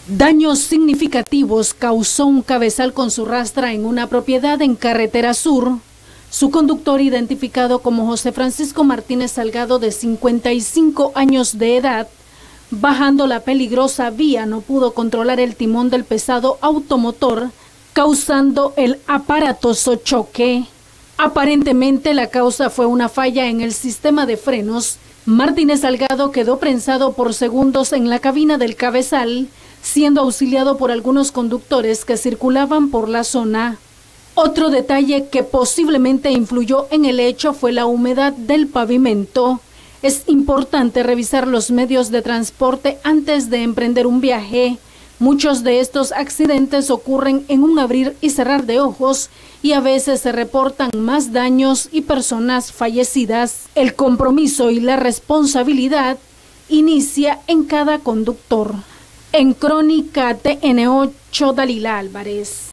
Daños significativos causó un cabezal con su rastra en una propiedad en Carretera Sur. Su conductor, identificado como José Francisco Martínez Salgado, de 55 años de edad, bajando la peligrosa vía, no pudo controlar el timón del pesado automotor, causando el aparatoso choque. Aparentemente la causa fue una falla en el sistema de frenos. Martínez Salgado quedó prensado por segundos en la cabina del cabezal, siendo auxiliado por algunos conductores que circulaban por la zona. Otro detalle que posiblemente influyó en el hecho fue la humedad del pavimento. Es importante revisar los medios de transporte antes de emprender un viaje. Muchos de estos accidentes ocurren en un abrir y cerrar de ojos y a veces se reportan más daños y personas fallecidas. El compromiso y la responsabilidad inicia en cada conductor. En Crónica TN8, Dalila Álvarez.